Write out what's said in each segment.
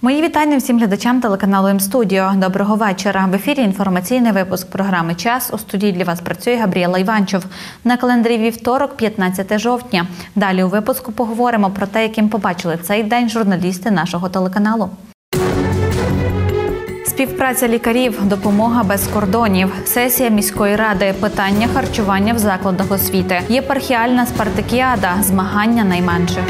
Мої вітання всім глядачам телеканалу М-студіо. Доброго вечора. В ефірі інформаційний випуск програми «Час». У студії для вас працює Габріела Іванчов. На календарі вівторок, 15 жовтня. Далі у випуску поговоримо про те, яким побачили цей день журналісти нашого телеканалу. Співпраця лікарів, допомога без кордонів, сесія міської ради, питання харчування в закладах освіти, єпархіальна спартакіада, змагання найменших.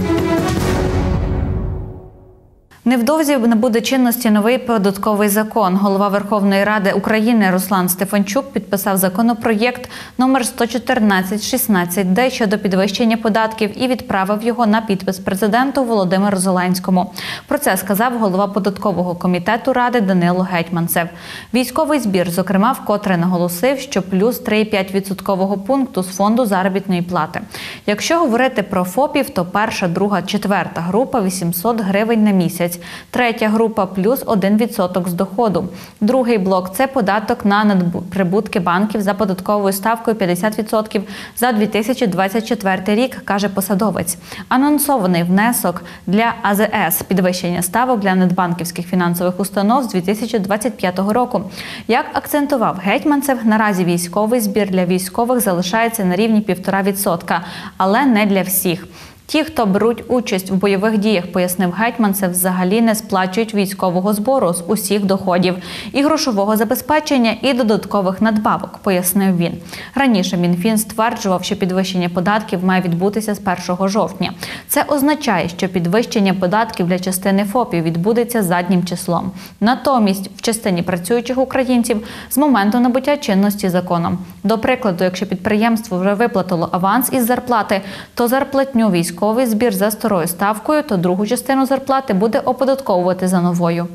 Невдовзі набуде чинності новий податковий закон. Голова Верховної Ради України Руслан Стефанчук підписав законопроєкт номер 11416-Д щодо підвищення податків і відправив його на підпис президенту Володимиру Зеленському. Про це сказав голова податкового комітету Ради Данило Гетманцев. Військовий збір, зокрема, вкотре наголосив, що плюс 3,5% пункту з фонду заробітної плати. Якщо говорити про ФОПів, то перша, друга, четверта група – 800 гривень на місяць. Третя група – плюс 1% з доходу. Другий блок – це податок на надприбутки банків за податковою ставкою 50% за 2024 рік, каже посадовець. Анонсований внесок для АЗС – підвищення ставок для надбанківських фінансових установ з 2025 року. Як акцентував Гетманцев, наразі військовий збір для військових залишається на рівні 1,5%, але не для всіх. Ті, хто беруть участь в бойових діях, пояснив Гетманцев, взагалі не сплачують військового збору з усіх доходів, і грошового забезпечення, і додаткових надбавок, пояснив він. Раніше Мінфін стверджував, що підвищення податків має відбутися з 1 жовтня. Це означає, що підвищення податків для частини ФОПів відбудеться заднім числом. Натомість, в частині працюючих українців з моменту набуття чинності законом. До прикладу, якщо підприємство вже виплатило аванс із зарплати, то зарплатню військовий збір за старою ставкою, то другу частину зарплати буде оподатковувати за новою.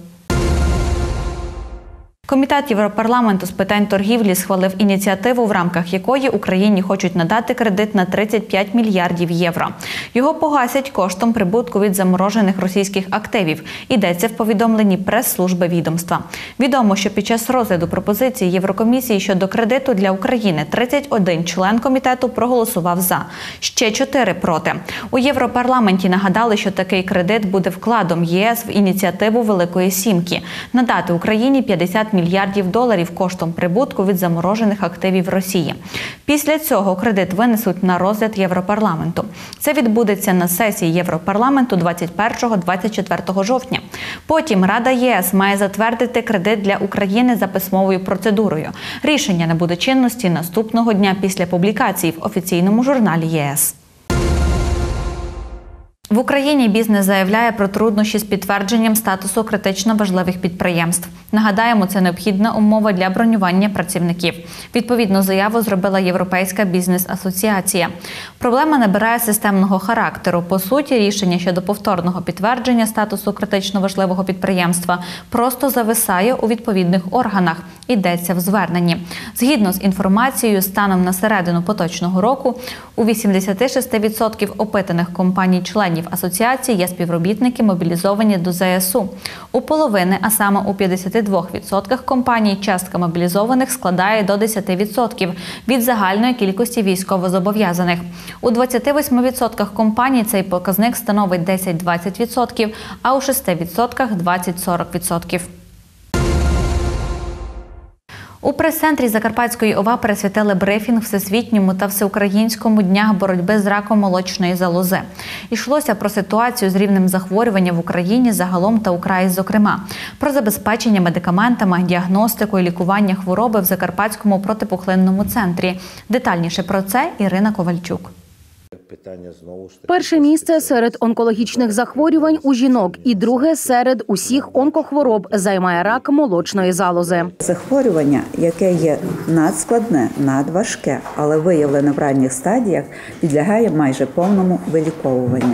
Комітет Європарламенту з питань торгівлі схвалив ініціативу, в рамках якої Україні хочуть надати кредит на 35 мільярдів євро. Його погасять коштом прибутку від заморожених російських активів. Йдеться в повідомленні прес-служби відомства. Відомо, що під час розгляду пропозиції Єврокомісії щодо кредиту для України 31 член комітету проголосував «за», ще 4 – проти. У Європарламенті нагадали, що такий кредит буде вкладом ЄС в ініціативу Великої Сімки – надати Україні 50 мільярдів доларів коштом прибутку від заморожених активів Росії. Після цього кредит винесуть на розгляд Європарламенту. Це відбудеться на сесії Європарламенту 21-24 жовтня. Потім Рада ЄС має затвердити кредит для України за письмовою процедурою. Рішення набуде чинності наступного дня після публікації в офіційному журналі ЄС. В Україні бізнес заявляє про труднощі з підтвердженням статусу критично важливих підприємств. Нагадаємо, це необхідна умова для бронювання працівників. Відповідну заяву зробила Європейська бізнес-асоціація. Проблема набирає системного характеру. По суті, рішення щодо повторного підтвердження статусу критично важливого підприємства просто зависає у відповідних органах. Йдеться в зверненні. Згідно з інформацією, станом на середину поточного року у 86% опитаних компаній-членів асоціації є співробітники, мобілізовані до ЗСУ. У половини, а саме у 52% компаній, частка мобілізованих складає до 10% від загальної кількості військовозобов'язаних. У 28% компаній цей показник становить 10-20%, а у 6% – 20-40%. У прес-центрі Закарпатської ОВА присвятили брифінг Всесвітньому та Всеукраїнському днях боротьби з раком молочної залози. Йшлося про ситуацію з рівнем захворювання в Україні загалом та у краї зокрема, про забезпечення медикаментами, діагностику і лікування хвороби в Закарпатському протипухлинному центрі. Детальніше про це Ірина Ковальчук. Перше місце серед онкологічних захворювань у жінок і друге серед усіх онкохвороб займає рак молочної залози. Захворювання, яке є надскладне, надважке, але виявлене в ранніх стадіях, підлягає майже повному виліковуванню.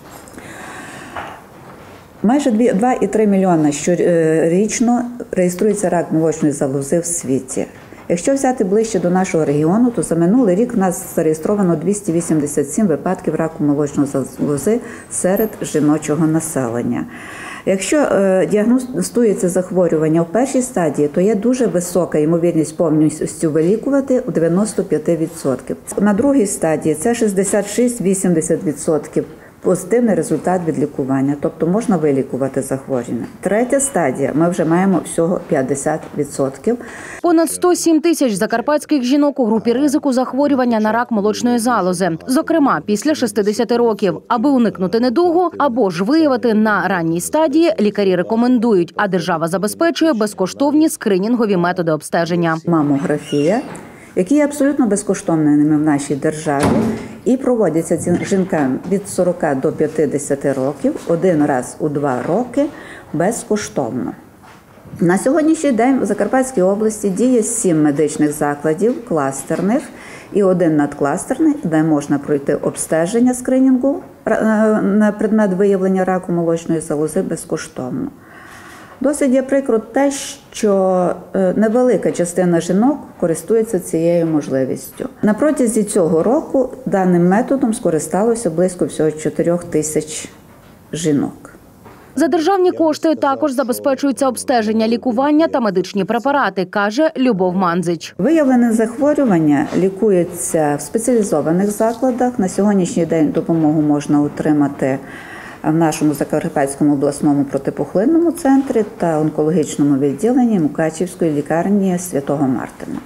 Майже 2,3 мільйона щорічно реєструється рак молочної залози в світі. Якщо взяти ближче до нашого регіону, то за минулий рік в нас зареєстровано 287 випадків раку молочної залози серед жіночого населення. Якщо діагностується захворювання в першій стадії, то є дуже висока ймовірність повністю вилікувати у 95%. На другій стадії це 66-80% позитивний результат від лікування, тобто можна вилікувати захворювання. Третя стадія, ми вже маємо всього 50%. Понад 107 тисяч закарпатських жінок у групі ризику захворювання на рак молочної залози. Зокрема, після 60 років. Аби уникнути недугу або ж виявити на ранній стадії, лікарі рекомендують, а держава забезпечує безкоштовні скринінгові методи обстеження. Мамографія, які є абсолютно безкоштовними в нашій державі, і проводяться цим жінкам від 40 до 50 років один раз у 2 роки безкоштовно. На сьогоднішній день в Закарпатській області діє 7 медичних закладів кластерних і 1 надкластерний, де можна пройти обстеження скринінгу на предмет виявлення раку молочної залози безкоштовно. Досить є прикро те, що невелика частина жінок користується цією можливістю. На протязі цього року даним методом скористалося близько всього 4 тисяч жінок. За державні кошти також забезпечується обстеження, лікування та медичні препарати, каже Любов Манзич. Виявлене захворювання лікується в спеціалізованих закладах. На сьогоднішній день допомогу можна отримати в нашому Закарпатському обласному протипухлинному центрі та онкологічному відділенні Мукачівської лікарні Святого Мартина.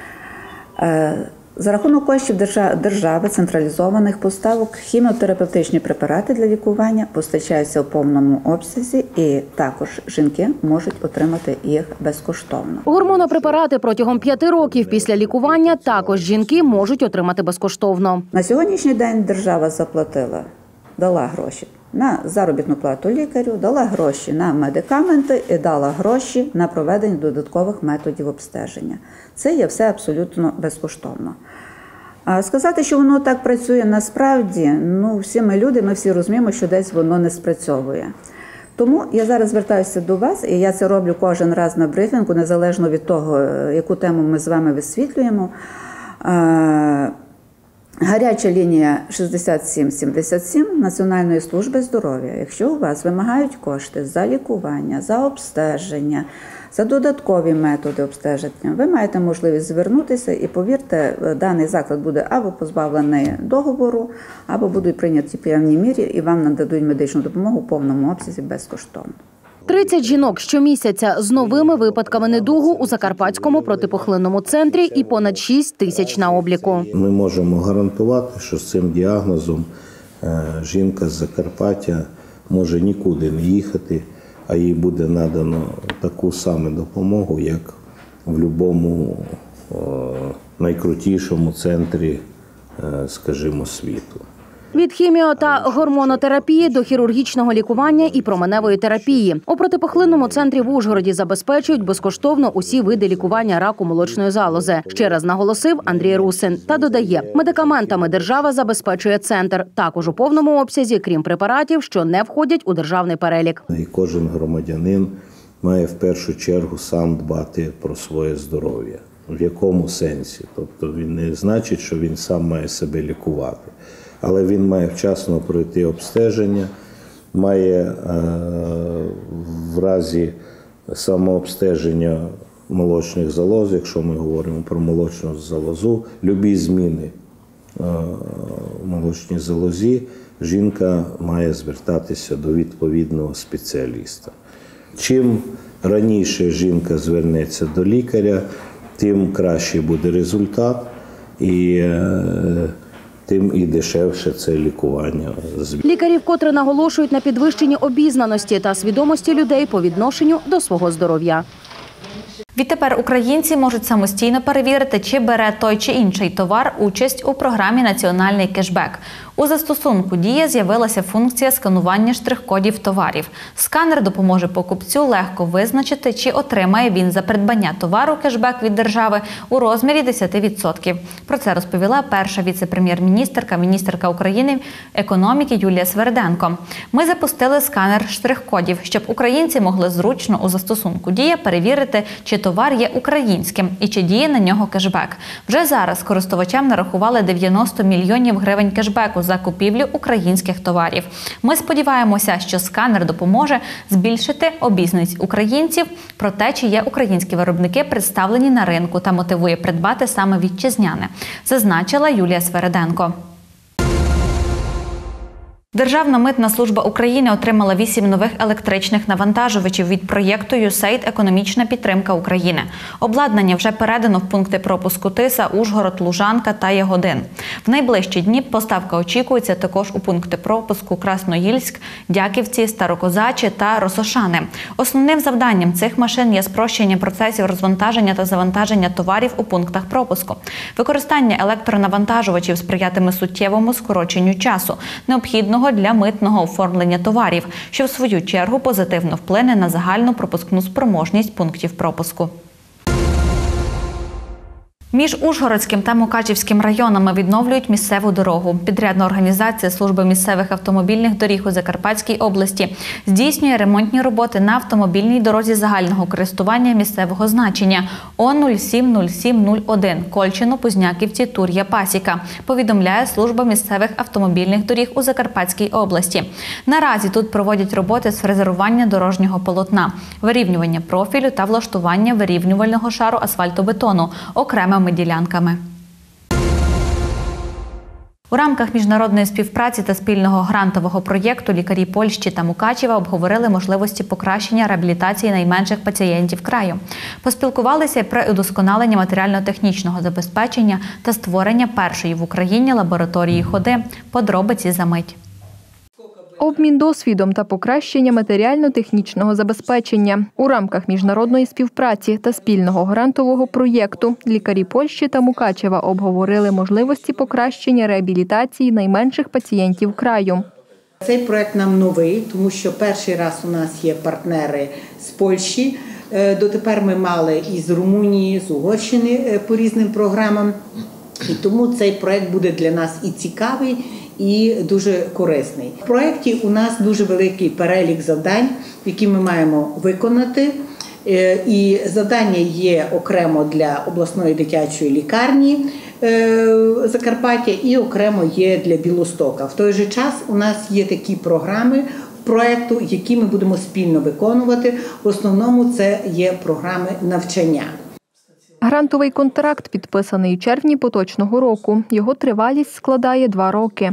За рахунок коштів держави централізованих поставок хіміотерапевтичні препарати для лікування постачаються у повному обсязі, і також жінки можуть отримати їх безкоштовно. Гормонопрепарати протягом 5 років після лікування також жінки можуть отримати безкоштовно. На сьогоднішній день держава дала гроші на заробітну плату лікарю, дала гроші на медикаменти і дала гроші на проведення додаткових методів обстеження. Це є все абсолютно безкоштовно. А сказати, що воно так працює насправді, всі ми люди, ми всі розуміємо, що десь воно не спрацьовує. Тому я зараз звертаюся до вас, і я це роблю кожен раз на брифінгу, незалежно від того, яку тему ми з вами висвітлюємо. Гаряча лінія 6777 Національної служби здоров'я. Якщо у вас вимагають кошти за лікування, за обстеження, за додаткові методи обстеження, ви маєте можливість звернутися і, повірте, даний заклад буде або позбавлений договору, або будуть прийняті певні міри і вам нададуть медичну допомогу в повному обсязі безкоштовно. 30 жінок щомісяця з новими випадками недугу у Закарпатському протипухлинному центрі і понад 6 тисяч на обліку. Ми можемо гарантувати, що з цим діагнозом жінка з Закарпаття може нікуди не їхати, а їй буде надано таку саму допомогу, як в будь-якому найкрутішому центрі, скажімо, світу. Від хіміо- та гормонотерапії до хірургічного лікування і променевої терапії. У протипухлинному центрі в Ужгороді забезпечують безкоштовно усі види лікування раку молочної залози. Ще раз наголосив Андрій Русин. Та додає, медикаментами держава забезпечує центр. Також у повному обсязі, крім препаратів, що не входять у державний перелік. І кожен громадянин має в першу чергу сам дбати про своє здоров'я. В якому сенсі? Тобто він не значить, що він сам має себе лікувати. Але він має вчасно пройти обстеження, має в разі самообстеження молочних залоз, якщо ми говоримо про молочну залозу, любі зміни в молочній залозі, жінка має звертатися до відповідного спеціаліста. Чим раніше жінка звернеться до лікаря, тим кращий буде результат і тим і дешевше це лікування. Лікарі вкотре наголошують на підвищенні обізнаності та свідомості людей по відношенню до свого здоров'я. Відтепер українці можуть самостійно перевірити, чи бере той чи інший товар участь у програмі «Національний кешбек». У застосунку «Дія» з'явилася функція сканування штрих-кодів товарів. Сканер допоможе покупцю легко визначити, чи отримає він за придбання товару кешбек від держави у розмірі 10%. Про це розповіла перша віце-прем'єр-міністерка, міністерка України економіки Юлія Сверденко. Ми запустили сканер штрих-кодів, щоб українці могли зручно у застосунку «Дія» перевірити, чи товар є українським і чи діє на нього кешбек. Вже зараз користувачам нарахували 90 мільйонів гривень кешбеку за купівлю українських товарів. Ми сподіваємося, що сканер допоможе збільшити обізнаність українців про те, чи є українські виробники представлені на ринку та мотивує придбати саме вітчизняне, зазначила Юлія Сверденко. Державна митна служба України отримала 8 нових електричних навантажувачів від проєкту USAID «Економічна підтримка України». Обладнання вже передано в пункти пропуску Тиса, Ужгород, Лужанка та Ягодин. В найближчі дні поставка очікується також у пункти пропуску Красноїльськ, Дяківці, Старокозачі та Росошани. Основним завданням цих машин є спрощення процесів розвантаження та завантаження товарів у пунктах пропуску. Використання електронавантажувачів сприятиме суттєвому скороченню часу, необхідного для митного оформлення товарів, що в свою чергу позитивно вплине на загальну пропускну спроможність пунктів пропуску. Між Ужгородським та Мукачівським районами відновлюють місцеву дорогу. Підрядна організація Служби місцевих автомобільних доріг у Закарпатській області здійснює ремонтні роботи на автомобільній дорозі загального користування місцевого значення О070701 Кольчино-Позняківці-Тур'я-Пасіка, повідомляє Служба місцевих автомобільних доріг у Закарпатській області. Наразі тут проводять роботи з фрезерування дорожнього полотна, вирівнювання профілю та влаштування вирівнювального шару асфальтобетону окремими ділянками. У рамках міжнародної співпраці та спільного грантового проєкту лікарі Польщі та Мукачева обговорили можливості покращення реабілітації найменших пацієнтів краю. Поспілкувалися про удосконалення матеріально-технічного забезпечення та створення першої в Україні лабораторії ходи. Подробиці за мить. Обмін досвідом та покращення матеріально-технічного забезпечення. У рамках міжнародної співпраці та спільного грантового проєкту лікарі Польщі та Мукачева обговорили можливості покращення реабілітації найменших пацієнтів краю. Цей проєкт нам новий, тому що перший раз у нас є партнери з Польщі. Дотепер ми мали і з Румунії, з Угорщини по різним програмам. І тому цей проєкт буде для нас і цікавий, і дуже корисний. В проєкті у нас дуже великий перелік завдань, які ми маємо виконати. І завдання є окремо для обласної дитячої лікарні Закарпаття і окремо є для Білостока. В той же час у нас є такі програми проєкту, які ми будемо спільно виконувати. В основному це є програми навчання. Грантовий контракт підписаний у червні поточного року. Його тривалість складає 2 роки.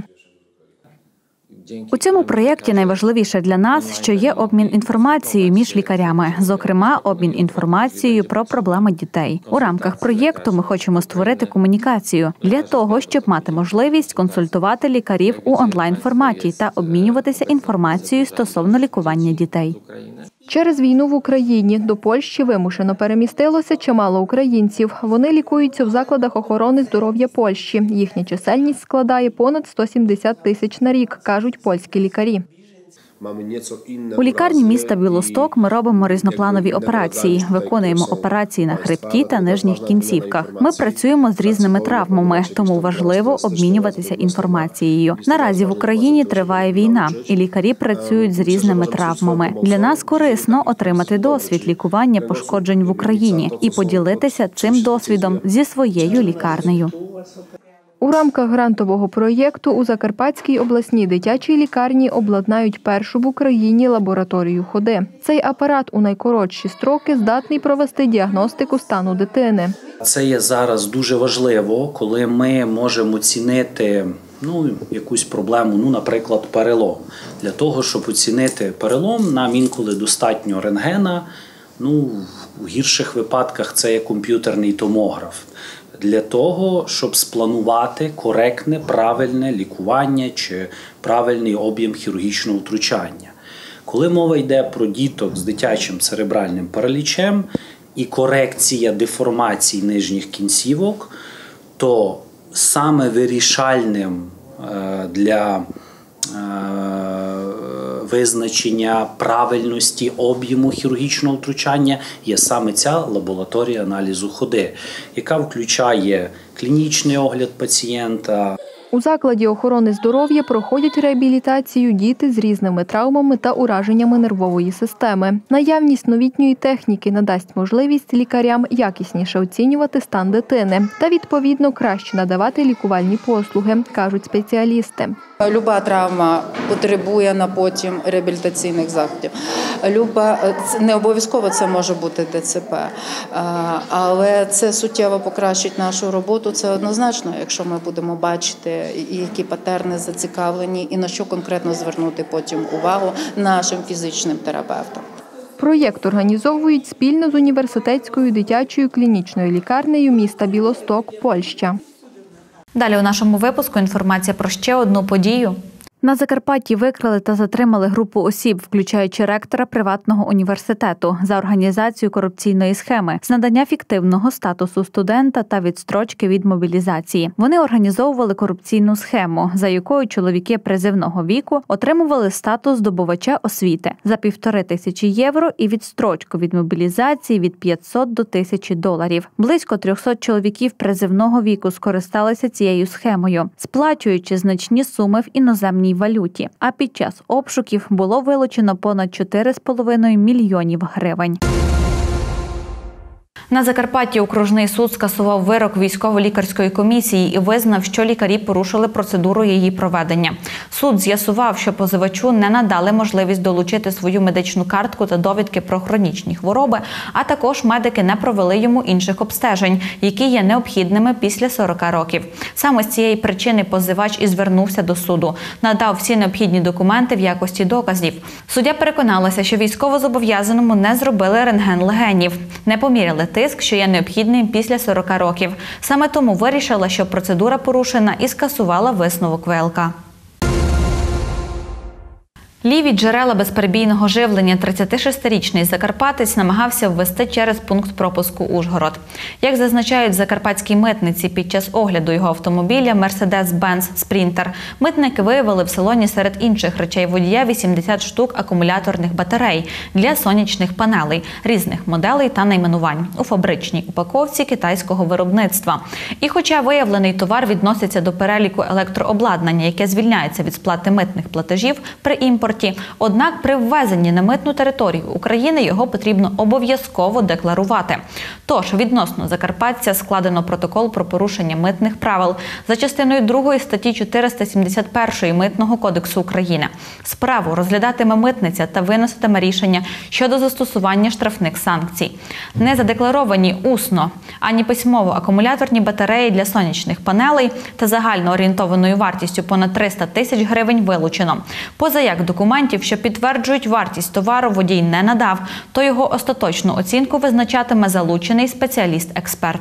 У цьому проєкті найважливіше для нас, що є обмін інформацією між лікарями, зокрема, обмін інформацією про проблеми дітей. У рамках проєкту ми хочемо створити комунікацію для того, щоб мати можливість консультувати лікарів у онлайн-форматі та обмінюватися інформацією стосовно лікування дітей. Через війну в Україні до Польщі вимушено перемістилося чимало українців. Вони лікуються в закладах охорони здоров'я Польщі. Їхня чисельність складає понад 170 тисяч на рік, кажуть польські лікарі. У лікарні міста Білосток ми робимо різнопланові операції, виконуємо операції на хребті та нижніх кінцівках. Ми працюємо з різними травмами, тому важливо обмінюватися інформацією. Наразі в Україні триває війна, і лікарі працюють з різними травмами. Для нас корисно отримати досвід лікування пошкоджень в Україні і поділитися цим досвідом зі своєю лікарнею. У рамках грантового проєкту у Закарпатській обласній дитячій лікарні обладнають першу в Україні лабораторію ходи. Цей апарат у найкоротші строки здатний провести діагностику стану дитини. Це є зараз дуже важливо, коли ми можемо оцінити якусь проблему, наприклад, перелом. Для того, щоб оцінити перелом, нам інколи достатньо рентгена, в гірших випадках це є комп'ютерний томограф. Для того, щоб спланувати коректне, правильне лікування чи правильний об'єм хірургічного втручання. Коли мова йде про діток з дитячим церебральним паралічем і корекція деформацій нижніх кінцівок, то саме вирішальним для визначення правильності об'єму хірургічного втручання є саме ця лабораторія аналізу ходи, яка включає клінічний огляд пацієнта. У закладі охорони здоров'я проходять реабілітацію діти з різними травмами та ураженнями нервової системи. Наявність новітньої техніки надасть можливість лікарям якісніше оцінювати стан дитини та, відповідно, краще надавати лікувальні послуги, кажуть спеціалісти. Люба травма потребує на потім реабілітаційних заходів. Не обов'язково це може бути ДЦП, але це суттєво покращить нашу роботу. Це однозначно, якщо ми будемо бачити, які патерни зацікавлені і на що конкретно звернути потім увагу нашим фізичним терапевтам. Проєкт організовують спільно з університетською дитячою клінічною лікарнею міста Білосток, Польща. Далі у нашому випуску інформація про ще одну подію. На Закарпатті викрили та затримали групу осіб, включаючи ректора приватного університету, за організацію корупційної схеми з надання фіктивного статусу студента та відстрочки від мобілізації. Вони організовували корупційну схему, за якою чоловіки призивного віку отримували статус здобувача освіти за 1500 євро і відстрочку від мобілізації від 500 до 1000 доларів. Близько 300 чоловіків призивного віку скористалися цією схемою, сплачуючи значні суми в іноземній валюті. А під час обшуків було вилучено понад 4,5 мільйонів гривень. На Закарпатті окружний суд скасував вирок військово-лікарської комісії і визнав, що лікарі порушили процедуру її проведення. Суд з'ясував, що позивачу не надали можливість долучити свою медичну картку та довідки про хронічні хвороби, а також медики не провели йому інших обстежень, які є необхідними після 40 років. Саме з цієї причини позивач і звернувся до суду. Надав всі необхідні документи в якості доказів. Суддя переконалася, що військовозобов'язаному не зробили рентген легенів, не поміряли тиск, що є необхідним після 40 років. Саме тому вирішила, що процедура порушена, і скасувала висновок ВЛК. Ліві джерела безперебійного живлення 36-річний закарпатець намагався ввести через пункт пропуску Ужгород. Як зазначають закарпатські митниці, під час огляду його автомобіля Mercedes-Benz Sprinter митники виявили в салоні серед інших речей водія 80 штук акумуляторних батарей для сонячних панелей різних моделей та найменувань у фабричній упаковці китайського виробництва. І хоча виявлений товар відноситься до переліку електрообладнання, яке звільняється від сплати митних платежів при імпорті, однак при ввезенні на митну територію України його потрібно обов'язково декларувати. Тож, відносно закарпатця складено протокол про порушення митних правил за частиною 2 статті 471 Митного кодексу України. Справу розглядатиме митниця та виноситиме рішення щодо застосування штрафних санкцій. Не задекларовані усно ані письмово акумуляторні батареї для сонячних панелей та загально орієнтованою вартістю понад 300 тисяч гривень вилучено. Позаяк документів, що підтверджують вартість товару, водій не надав, то його остаточну оцінку визначатиме залучений спеціаліст-експерт.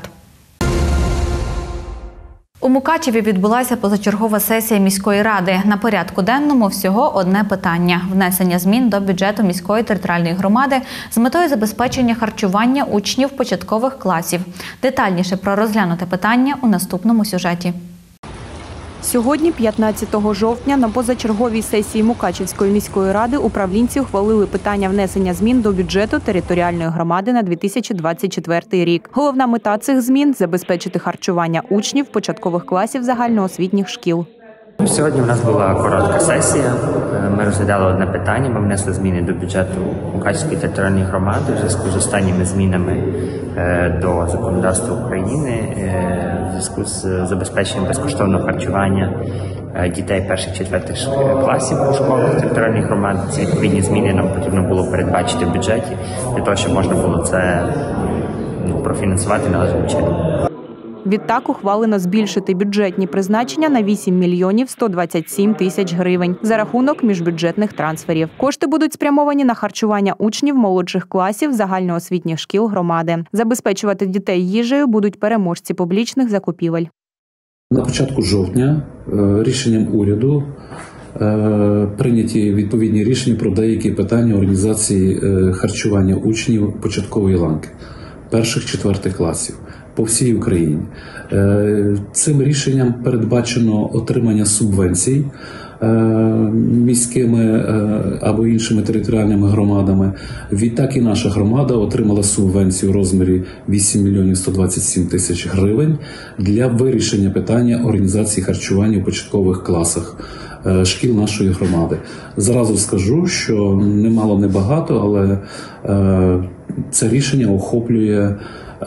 У Мукачеві відбулася позачергова сесія міської ради. На порядку денному всього одне питання – внесення змін до бюджету міської територіальної громади з метою забезпечення харчування учнів початкових класів. Детальніше про розглянуте питання у наступному сюжеті. Сьогодні, 15 жовтня, на позачерговій сесії Мукачевської міської ради управлінці ухвалили питання внесення змін до бюджету територіальної громади на 2024 рік. Головна мета цих змін – забезпечити харчування учнів початкових класів загальноосвітніх шкіл. Сьогодні в нас була коротка сесія. Ми розглядали одне питання. Ми внесли зміни до бюджету Мукачевської територіальної громади в зв'язку з останніми змінами до законодавства України в зв'язку з забезпеченням безкоштовного харчування дітей перших-четвертих класів у школах територіальної громади. Ці відповідні зміни нам потрібно було передбачити в бюджеті для того, щоб можна було це профінансувати належним чином. Відтак ухвалено збільшити бюджетні призначення на 8 мільйонів 127 тисяч гривень за рахунок міжбюджетних трансферів. Кошти будуть спрямовані на харчування учнів молодших класів загальноосвітніх шкіл громади. Забезпечувати дітей їжею будуть переможці публічних закупівель. На початку жовтня рішенням уряду прийняті відповідні рішення про деякі питання організації харчування учнів початкової ланки перших-четвертих класів по всій Україні. Цим рішенням передбачено отримання субвенцій міськими або іншими територіальними громадами. Відтак і наша громада отримала субвенцію у розмірі 8 мільйонів 127 тисяч гривень для вирішення питання організації харчування у початкових класах шкіл нашої громади. Зразу скажу, що немало, небагато, але Це рішення охоплює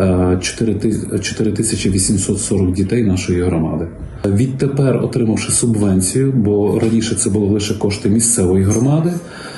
4840 дітей нашої громади. Відтепер, отримавши субвенцію, бо раніше це були лише кошти місцевої громади,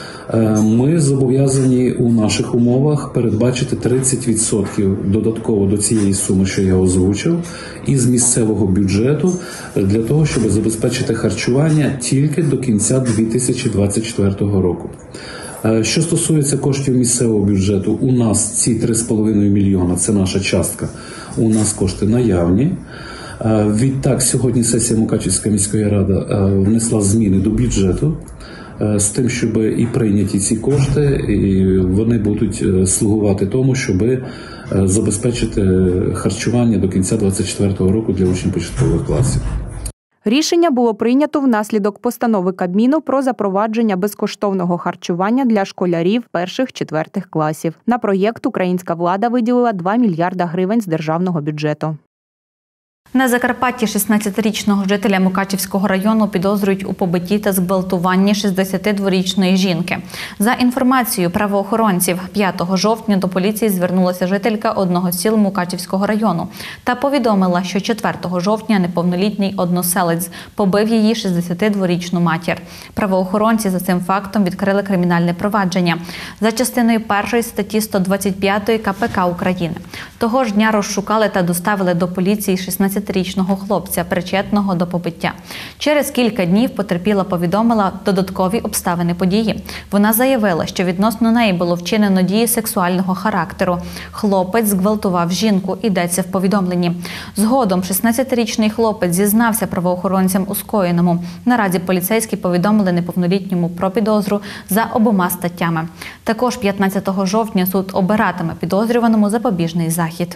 ми зобов'язані у наших умовах передбачити 30% додатково до цієї суми, що я озвучив, із місцевого бюджету для того, щоб забезпечити харчування тільки до кінця 2024 року. Що стосується коштів місцевого бюджету, у нас ці 3,5 мільйона – це наша частка, у нас кошти наявні. Відтак, сьогодні сесія Мукачівської міської ради внесла зміни до бюджету з тим, щоб і прийняті ці кошти, і вони будуть слугувати тому, щоб забезпечити харчування до кінця 2024 року для учнів початкових класів. Рішення було прийнято внаслідок постанови Кабміну про запровадження безкоштовного харчування для школярів перших-четвертих класів. На проєкт українська влада виділила 2 мільярда гривень з державного бюджету. На Закарпатті 16-річного жителя Мукачівського району підозрюють у побитті та зґвалтуванні 62-річної жінки. За інформацією правоохоронців, 5 жовтня до поліції звернулася жителька одного з сіл Мукачівського району та повідомила, що 4 жовтня неповнолітній односелець побив її 62-річну матір. Правоохоронці за цим фактом відкрили кримінальне провадження за частиною 1 статті 125 КПК України. Того ж дня розшукали та доставили до поліції 16-річного хлопця, причетного до побиття. Через кілька днів потерпіла повідомила додаткові обставини події. Вона заявила, що відносно неї було вчинено дії сексуального характеру. Хлопець зґвалтував жінку, йдеться в повідомленні. Згодом 16-річний хлопець зізнався правоохоронцям у скоєному. Наразі поліцейські повідомили неповнолітньому про підозру за обома статтями. Також 15 жовтня суд обиратиме підозрюваному запобіжний захід.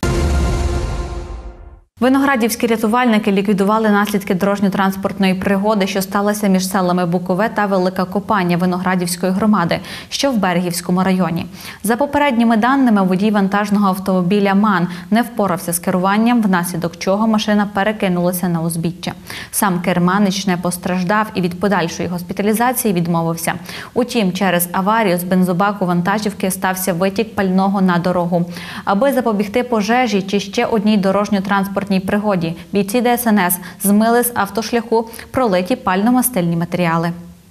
Виноградівські рятувальники ліквідували наслідки дорожньо-транспортної пригоди, що сталося між селами Букове та Велика Копання Виноградівської громади, що в Берегівському районі. За попередніми даними, водій вантажного автомобіля «МАН» не впорався з керуванням, внаслідок чого машина перекинулася на узбіччя. Сам керманич не постраждав і від подальшої госпіталізації відмовився. Утім, через аварію з бензобаку вантажівки стався витік пального на дорогу. Аби запобігти пожежі чи ще одній дорожньо-транспортній пригоді, бійці ДСНС змили з автошляху пролиті пально-мастильні матеріали.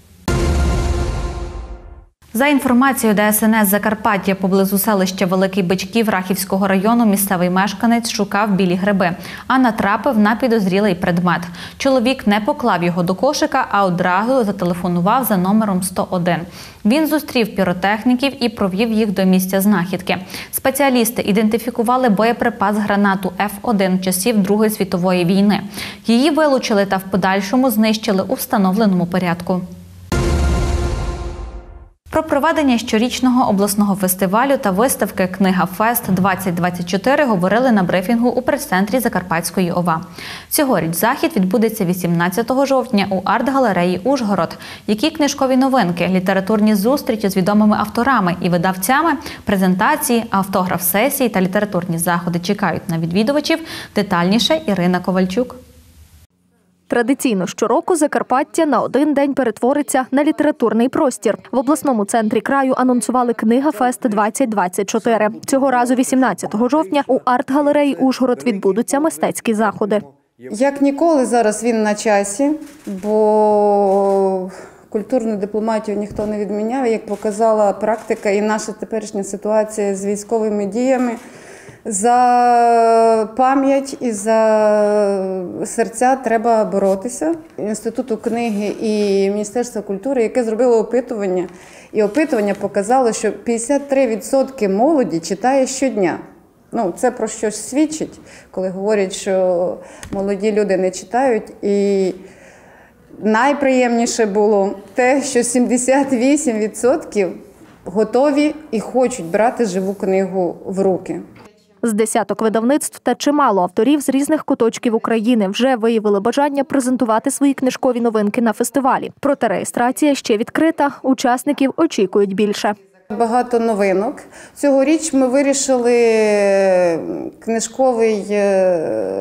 За інформацією ДСНС Закарпаття, поблизу селища Великий Бичків Рахівського району місцевий мешканець шукав білі гриби, а натрапив на підозрілий предмет. Чоловік не поклав його до кошика, а одразу зателефонував за номером 101. Він зустрів піротехніків і провів їх до місця знахідки. Спеціалісти ідентифікували боєприпас гранату F1 часів Другої світової війни. Її вилучили та в подальшому знищили у встановленому порядку. Про проведення щорічного обласного фестивалю та виставки «Книга Фест-2024» говорили на брифінгу у прес-центрі Закарпатської ОВА. Цьогоріч захід відбудеться 18 жовтня у арт-галереї «Ужгород». Які книжкові новинки, літературні зустрічі з відомими авторами і видавцями, презентації, автограф-сесії та літературні заходи чекають на відвідувачів, детальніше Ірина Ковальчук. Традиційно щороку Закарпаття на один день перетвориться на літературний простір. В обласному центрі краю анонсували «Книга Фест-2024». Цього разу 18 жовтня у арт-галереї «Ужгород» відбудуться мистецькі заходи. Як ніколи зараз він на часі, бо культурну дипломатію ніхто не відміняв. Як показала практика і наша теперішня ситуація з військовими діями, за пам'ять і за серця треба боротися. Інституту книги і Міністерства культури, яке зробило опитування, і опитування показало, що 53% молоді читає щодня. Це про щось свідчить, коли говорять, що молоді люди не читають. І найприємніше було те, що 78% готові і хочуть брати живу книгу в руки. З десяток видавництв та чимало авторів з різних куточків України вже виявили бажання презентувати свої книжкові новинки на фестивалі. Проте реєстрація ще відкрита, учасників очікують більше. Багато новинок. Цьогоріч ми вирішили книжковий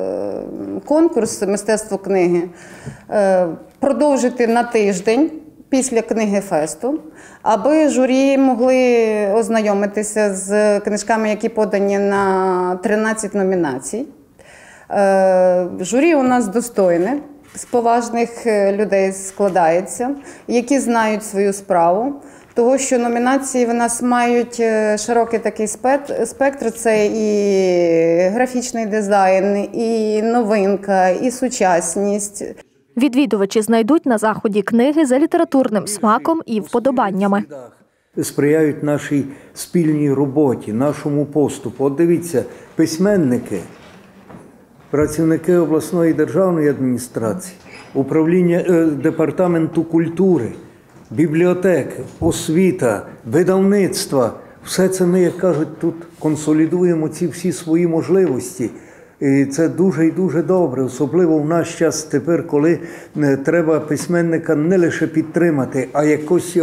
конкурс «Мистецтво книги» продовжити на тиждень. після книги фесту, аби журі могли ознайомитися з книжками, які подані на 13 номінацій. Журі у нас достойне, з поважних людей складається, які знають свою справу. Того, що номінації в нас мають широкий такий спектр, це і графічний дизайн, і новинка, і сучасність. Відвідувачі знайдуть на заході книги за літературним смаком і вподобаннями. Сприяють нашій спільній роботі, нашому поступу. От дивіться, письменники, працівники обласної державної адміністрації, управління департаменту культури, бібліотеки, освіта, видавництва. Все це ми, як кажуть, тут консолідуємо ці всі свої можливості. І це дуже і дуже добре, особливо в наш час тепер, коли треба письменника не лише підтримати, а якось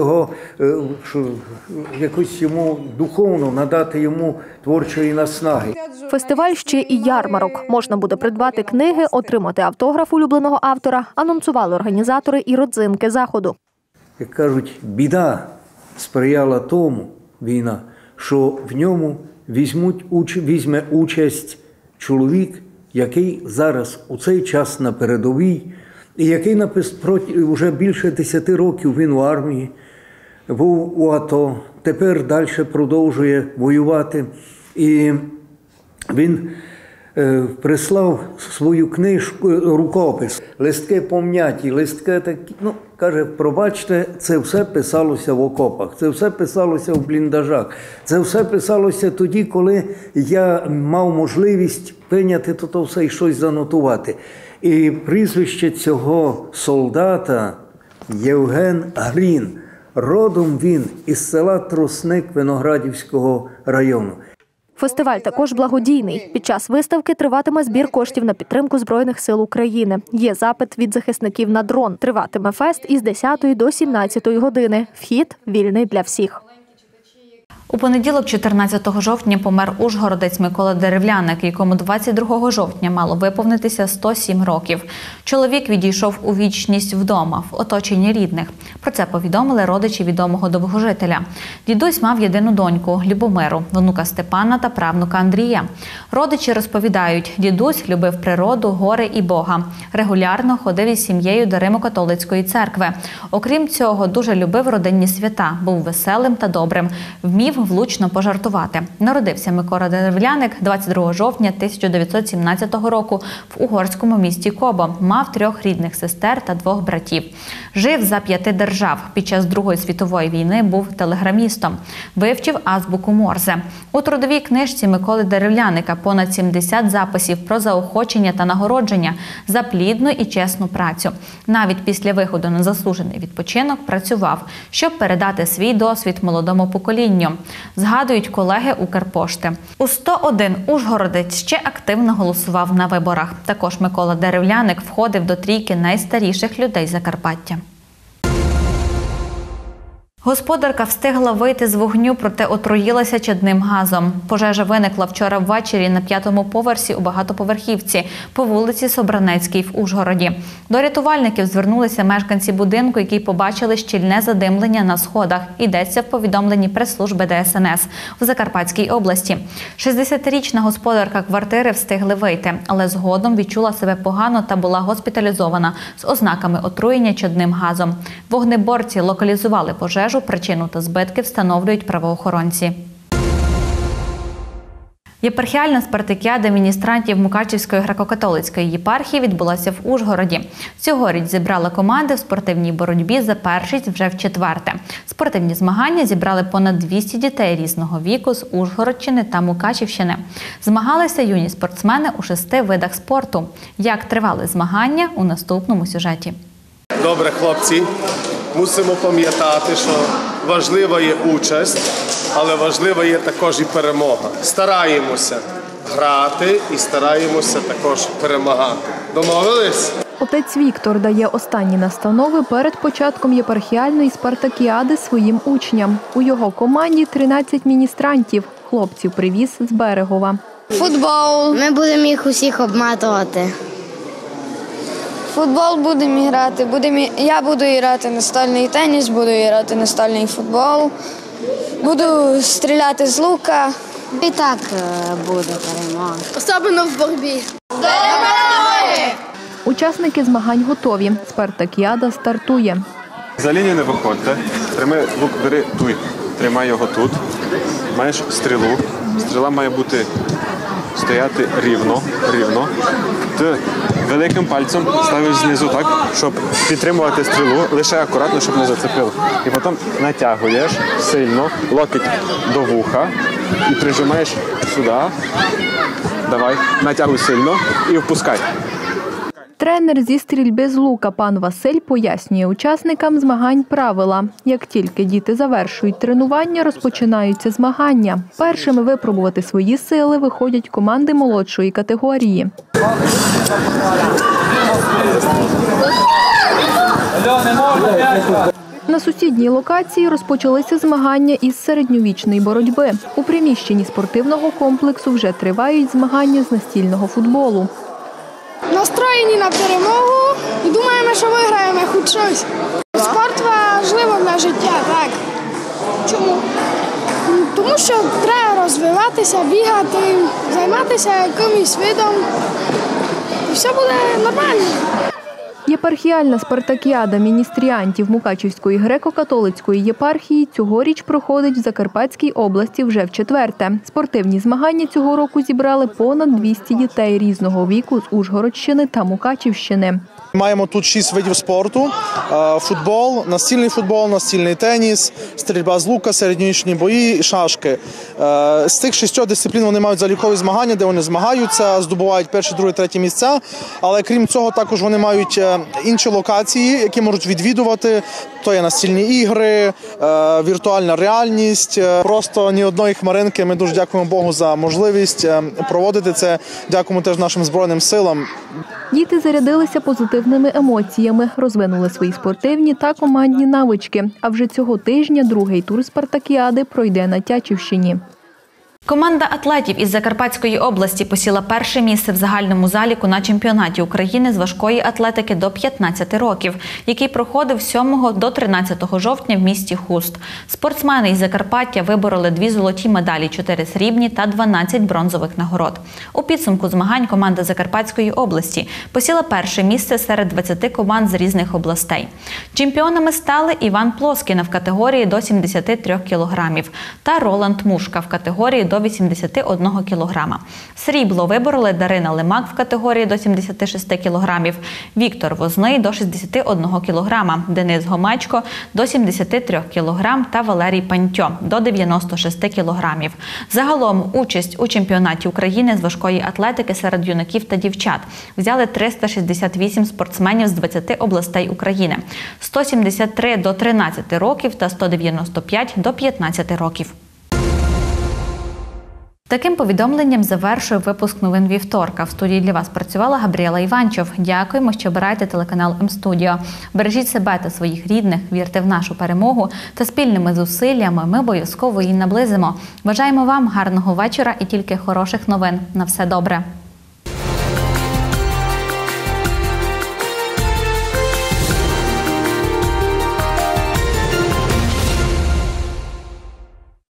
йому духовно надати йому творчої наснаги. Фестиваль ще і ярмарок. Можна буде придбати книги, отримати автограф улюбленого автора, анонсували організатори і родзинки заходу. Як кажуть, біда сприяла тому, війна, що в ньому візьме участь чоловік, який зараз у цей час на передовій, і який вже більше 10 років він у армії, був у АТО, тепер далі продовжує воювати. І він прислав свою книжку, рукопис, листки пом'яті, листки такі, каже, пробачте, це все писалося в окопах, це все писалося в бліндажах, це все писалося тоді, коли я мав можливість прийняти то все і щось занотувати. І прізвище цього солдата Євген Грін. Родом він із села Тросник Виноградівського району. Фестиваль також благодійний. Під час виставки триватиме збір коштів на підтримку Збройних сил України. Є запит від захисників на дрон. Триватиме фест із 10 до 17 години. Вхід вільний для всіх. У понеділок, 14 жовтня, помер ужгородець Микола Деревляник, якому 22 жовтня мало виповнитися 107 років. Чоловік відійшов у вічність вдома, в оточенні рідних. Про це повідомили родичі відомого довгожителя. Дідусь мав єдину доньку – Любомиру, внука Степана та правнука Андрія. Родичі розповідають, дідусь любив природу, гори і Бога. Регулярно ходив із сім'єю до Римо-католицької церкви. Окрім цього, дуже любив родинні свята, був веселим та добрим, вмів влучно пожартувати. Народився Микола Деревляник 22 жовтня 1917 року в угорському місті Кобо. Мав 3 рідних сестер та 2 братів. Жив за 5 держав. Під час Другої світової війни був телеграмістом. Вивчив азбуку Морзе. У трудовій книжці Миколи Деревляника понад 70 записів про заохочення та нагородження за плідну і чесну працю. Навіть після виходу на заслужений відпочинок працював, щоб передати свій досвід молодому поколінню. Згадують колеги Укрпошти. У 101 ужгородець ще активно голосував на виборах. Також Микола Деревляник входив до трійки найстаріших людей Закарпаття. Господарка встигла вийти з вогню, проте отруїлася чадним газом. Пожежа виникла вчора ввечері на 5-му поверсі у багатоповерхівці по вулиці Собранецькій в Ужгороді. До рятувальників звернулися мешканці будинку, які побачили щільне задимлення на сходах. Йдеться в повідомленні прес-служби ДСНС в Закарпатській області. 60-річна господарка квартири встигли вийти, але згодом відчула себе погано та була госпіталізована з ознаками отруєння чадним газом. Вогнеборці локалізували пожежу, причину та збитки встановлюють правоохоронці. Єпархіальна спартакіада міністрантів Мукачівської греко-католицької єпархії відбулася в Ужгороді. Цьогоріч зібрала команди в спортивній боротьбі за першість вже вчетверте. Спортивні змагання зібрали понад 200 дітей різного віку з Ужгородщини та Мукачівщини. Змагалися юні спортсмени у 6 видах спорту. Як тривали змагання – у наступному сюжеті. Добре, хлопці, мусимо пам'ятати, що важлива є участь, але важлива є також і перемога. Стараємося грати і стараємося також перемагати. Домовились? Отець Віктор дає останні настанови перед початком єпархіальної спартакіади своїм учням. У його команді 13 міністрантів. Хлопців привіз з Берегова. Футбол. Ми будемо їх усіх обматувати. Футбол будемо грати. Я буду грати настольний теніс, буду грати настольний футбол. Буду стріляти з лука. І так буде перемога. Особливо в боротьбі. Учасники змагань готові. Спартакіада стартує. За лінію не виходьте. Тримай лук, бери туй. Тримай його тут. Маєш стрілу. Стріла має бути стояти рівно. Ти великим пальцем ставиш знизу так, щоб підтримувати стрілу, лише акуратно, щоб не зацепило. І потім натягуєш сильно, локоть до вуха і прижимаєш сюди. Давай, натягуй сильно і впускай. Тренер зі стрільби з лука пан Василь пояснює учасникам змагань правила. Як тільки діти завершують тренування, розпочинаються змагання. Першими випробувати свої сили виходять команди молодшої категорії. На сусідній локації розпочалися змагання із середньовічної боротьби. У приміщенні спортивного комплексу вже тривають змагання з настільного футболу. Настроєні на перемогу і думаємо, що виграємо хоч щось. Спорт важливий для життя, так. Чому? Тому що треба розвиватися, бігати, займатися якимось видом. І все буде нормально. Єпархіальна спартакіада міністріантів Мукачівської греко-католицької єпархії цьогоріч проходить в Закарпатській області вже вчетверте. Спортивні змагання цього року зібрали понад 200 дітей різного віку з Ужгородщини та Мукачівщини. Маємо тут 6 видів спорту: футбол, настільний теніс, стрільба з лука, середньовічні бої, шашки. З цих 6 дисциплін вони мають залікові змагання, де вони змагаються, здобувають перші, друге, третє місця. Але крім цього, також вони мають інші локації, які можуть відвідувати. То є настільні ігри, віртуальна реальність. Просто ні одної хмаринки. Ми дуже дякуємо Богу за можливість проводити це. Дякуємо теж нашим Збройним силам. Діти зарядилися позитивними емоціями, розвинули свої спортивні та командні навички. А вже цього тижня другий тур спартакіади пройде на Тячівщині. Команда атлетів із Закарпатської області посіла перше місце в загальному заліку на чемпіонаті України з важкої атлетики до 15 років, який проходив з 7 до 13 жовтня в місті Хуст. Спортсмени із Закарпаття вибороли 2 золоті медалі, 4 срібні та 12 бронзових нагород. У підсумку змагань команда Закарпатської області посіла перше місце серед 20 команд з різних областей. Чемпіонами стали Іван Плоскін в категорії до 73 кілограмів та Роланд Мушка в категорії до 81 кілограма. Срібло вибороли Дарина Лимак в категорії до 76 кілограмів, Віктор Возний до 61 кілограма, Денис Гомечко до 73 кілограм та Валерій Пантьо до 96 кілограмів. Загалом участь у чемпіонаті України з важкої атлетики серед юнаків та дівчат взяли 368 спортсменів з 20 областей України, 173 до 13 років та 195 до 15 років. Таким повідомленням завершує випуск новин вівторка. В студії для вас працювала Габріела Іванчов. Дякуємо, що обираєте телеканал М-студіо. Бережіть себе та своїх рідних, вірте в нашу перемогу та спільними зусиллями ми обов'язково її наблизимо. Бажаємо вам гарного вечора і тільки хороших новин. На все добре.